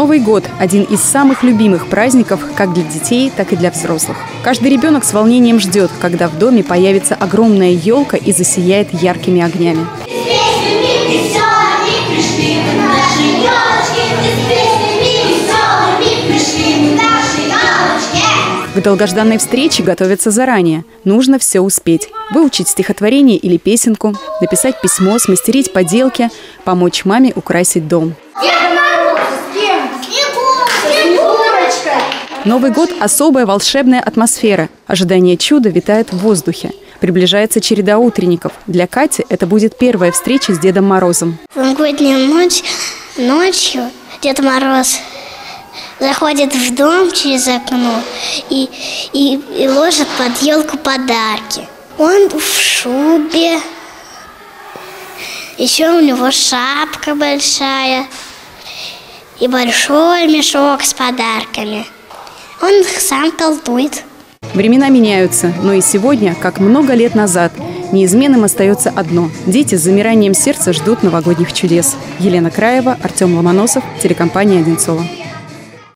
Новый год – один из самых любимых праздников как для детей, так и для взрослых. Каждый ребенок с волнением ждет, когда в доме появится огромная елка и засияет яркими огнями. К долгожданной встрече готовятся заранее. Нужно все успеть. Выучить стихотворение или песенку, написать письмо, смастерить поделки, помочь маме украсить дом. Новый год – особая волшебная атмосфера. Ожидание чуда витает в воздухе. Приближается череда утренников. Для Кати это будет первая встреча с Дедом Морозом. В новогоднюю ночью Дед Мороз заходит в дом через окно и ложит под елку подарки. Он в шубе, еще у него шапка большая и большой мешок с подарками. Он их сам колдует. Времена меняются, но и сегодня, как много лет назад, неизменным остается одно – дети с замиранием сердца ждут новогодних чудес. Елена Краева, Артем Ломоносов, телекомпания «Одинцово».